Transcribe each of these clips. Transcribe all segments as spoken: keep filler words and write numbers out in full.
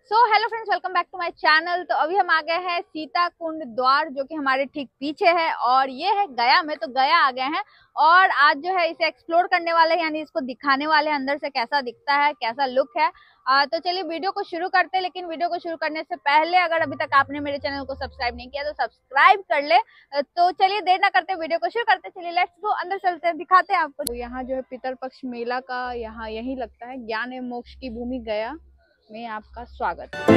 So hello friends, welcome back to my channel. तो अभी हम आ गए हैं सीता कुंड द्वार, जो कि हमारे ठीक पीछे है और ये है गया में। तो गया आ गए हैं और आज जो है इसे एक्सप्लोर करने वाले हैं, यानी इसको दिखाने वाले हैं अंदर से कैसा दिखता है, कैसा लुक है। आ, तो चलिए वीडियो को शुरू करते हैं। लेकिन वीडियो को शुरू करने से पहले अगर अभी तक आपने मेरे चैनल को सब्सक्राइब नहीं किया तो सब्सक्राइब कर ले। तो चलिए देर ना करते वीडियो को शुरू करते। चलिए लेट्स गो, अंदर चलते हैं, दिखाते हैं आपको। तो यहाँ जो है पितरपक्ष मेला का यहाँ यही लगता है। ज्ञान एवं मोक्ष की भूमि गया में आपका स्वागत है।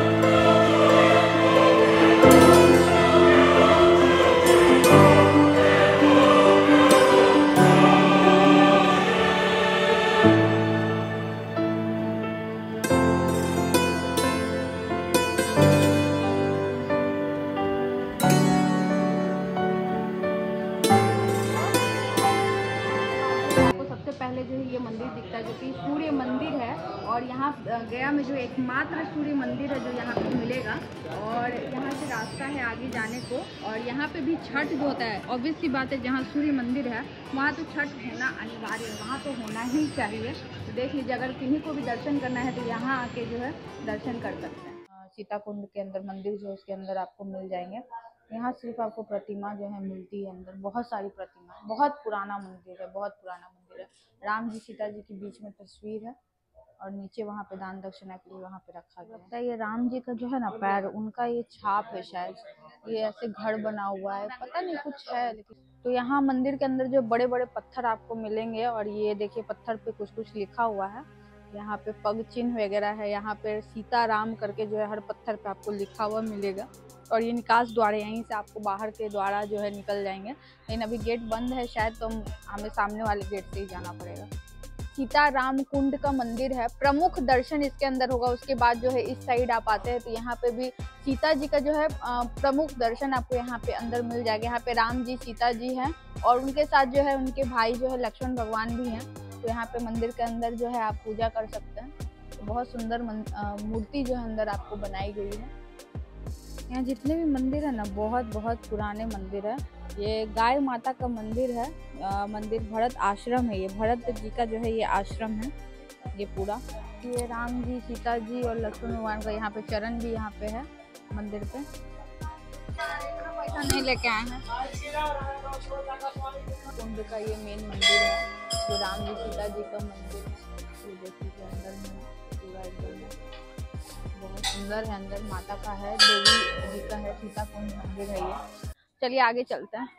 पहले जो है ये मंदिर दिखता है, जो कि सूर्य मंदिर है। और यहाँ गया में जो एकमात्र सूर्य मंदिर है जो यहाँ पे मिलेगा। और यहाँ से रास्ता है आगे जाने को। और यहाँ पे भी छठ जो होता है, ऑब्वियस सी बात है, जहाँ सूर्य मंदिर है वहाँ तो छठ होना अनिवार्य है, वहाँ तो होना ही चाहिए। तो देख लीजिए, अगर किन्हीं को भी दर्शन करना है तो यहाँ आके जो है दर्शन कर सकते हैं। सीता कुंड के अंदर मंदिर जो है उसके अंदर आपको मिल जाएंगे। यहाँ सिर्फ आपको प्रतिमा जो है मिलती है अंदर, बहुत सारी प्रतिमा। बहुत पुराना मंदिर है, बहुत पुराना मंदिर है। राम जी सीता जी के बीच में तस्वीर है और नीचे वहाँ पे दान दक्षिणा के लिए वहाँ पे रखा गया लगता है। ये राम जी का जो है ना पैर, उनका ये छाप है शायद। ये ऐसे घर बना हुआ है, पता नहीं कुछ है लेकिन। तो यहाँ मंदिर के अंदर जो बड़े बड़े पत्थर आपको मिलेंगे और ये देखिए पत्थर पे कुछ कुछ लिखा हुआ है। यहाँ पे पग चिन्ह वगैरह है। यहाँ पे सीता राम करके जो है हर पत्थर पे आपको लिखा हुआ मिलेगा। और ये निकास द्वार है, यहीं से आपको बाहर के द्वारा जो है निकल जाएंगे। लेकिन अभी गेट बंद है शायद, तो हमें सामने वाले गेट से ही जाना पड़ेगा। सीता राम कुंड का मंदिर है, प्रमुख दर्शन इसके अंदर होगा। उसके बाद जो है इस साइड आप आते हैं तो यहाँ पे भी सीता जी का जो है प्रमुख दर्शन आपको यहाँ पे अंदर मिल जाएगा। यहाँ पे राम जी सीता जी हैं और उनके साथ जो है उनके भाई जो है लक्ष्मण भगवान भी हैं। तो यहाँ पे मंदिर के अंदर जो है आप पूजा कर सकते हैं। तो बहुत सुंदर मूर्ति जो है अंदर आपको बनाई गई है। यहाँ जितने भी मंदिर है ना, बहुत बहुत पुराने मंदिर है। ये गाय माता का मंदिर है। आ, मंदिर भरत आश्रम है। ये भरत जी का जो है ये आश्रम है ये पूरा। ये राम जी सीता जी और लक्ष्मण भगवान का यहाँ पे चरण भी यहाँ पे है मंदिर पे। पैसा नहीं लेके आए हैं। कुंड का ये मेन मंदिर है, जो राम जी सीता जी का मंदिर है। ये देखिए अंदर में पूरा एकदम बहुत सुंदर है। अंदर माता का है, देवी जी का है, सीता कुंड मंदिर है ये। चलिए आगे चलते हैं।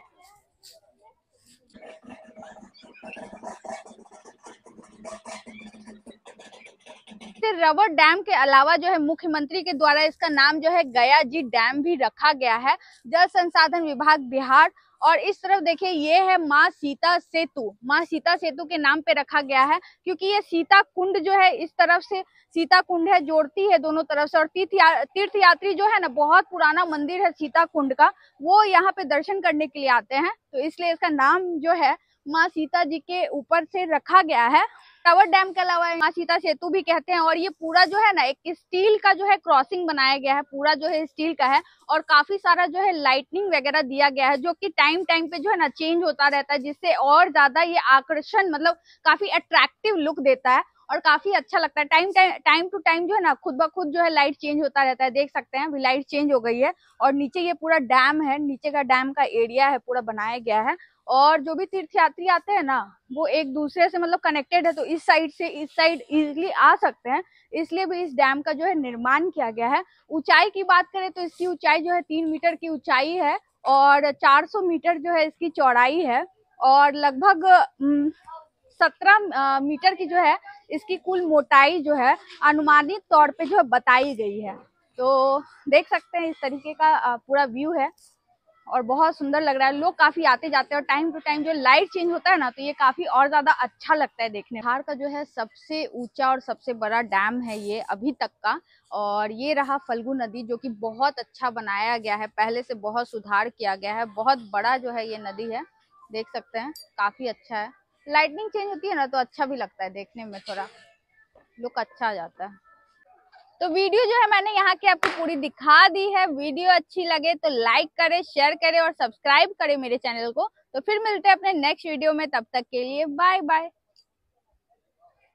रबर डैम के अलावा जो है मुख्यमंत्री के द्वारा इसका नाम जो है गया जी डैम भी रखा गया है। जल संसाधन विभाग बिहार। और इस तरफ देखिए ये है माँ सीता सेतु। माँ सीता सेतु के नाम पे रखा गया है क्योंकि ये सीता कुंड जो है इस तरफ से सीता कुंड है, जोड़ती है दोनों तरफ से। और तीर्थ या, तीर्थ यात्री जो है ना, बहुत पुराना मंदिर है सीता कुंड का, वो यहाँ पे दर्शन करने के लिए आते हैं। तो इसलिए इसका नाम जो है माँ सीता जी के ऊपर से रखा गया है। रबर डैम के अलावा माँ सीता सेतु भी कहते हैं। और ये पूरा जो है ना एक स्टील का जो है क्रॉसिंग बनाया गया है, पूरा जो है स्टील का है। और काफी सारा जो है लाइटनिंग वगैरह दिया गया है, जो कि टाइम टाइम पे जो है ना चेंज होता रहता है, जिससे और ज्यादा ये आकर्षण, मतलब काफी अट्रैक्टिव लुक देता है और काफी अच्छा लगता है। Time time time to time जो है ना खुद ब खुद जो है लाइट चेंज होता रहता है। देख सकते हैं अभी लाइट चेंज हो गई है। और नीचे ये पूरा डैम है, नीचे का डैम का एरिया है पूरा बनाया गया है। और जो भी तीर्थयात्री आते हैं ना, वो एक दूसरे से मतलब कनेक्टेड है, तो इस साइड से इस साइड इजिली आ सकते हैं। इसलिए भी इस डैम का जो है निर्माण किया गया है। ऊंचाई की बात करें तो इसकी ऊंचाई जो है तीन मीटर की ऊंचाई है और चार सौ मीटर जो है इसकी चौड़ाई है। और लगभग सत्रह मीटर की जो है इसकी कुल मोटाई जो है अनुमानित तौर पे जो है बताई गई है। तो देख सकते हैं इस तरीके का पूरा व्यू है और बहुत सुंदर लग रहा है। लोग काफी आते जाते हैं और टाइम टू टाइम जो लाइट चेंज होता है ना, तो ये काफी और ज्यादा अच्छा लगता है देखने में। बिहार का जो है सबसे ऊंचा और सबसे बड़ा डैम है ये अभी तक का। और ये रहा फल्गु नदी, जो कि बहुत अच्छा बनाया गया है, पहले से बहुत सुधार किया गया है। बहुत बड़ा जो है ये नदी है, देख सकते हैं काफी अच्छा है। लाइटनिंग चेंज होती है ना तो अच्छा भी लगता है देखने में, थोड़ा लुक अच्छा आ जाता है। तो वीडियो जो है मैंने यहाँ की आपको पूरी दिखा दी है। वीडियो अच्छी लगे तो लाइक करें, शेयर करें और सब्सक्राइब करें मेरे चैनल को। तो फिर मिलते हैं अपने नेक्स्ट वीडियो में, तब तक के लिए बाय बाय।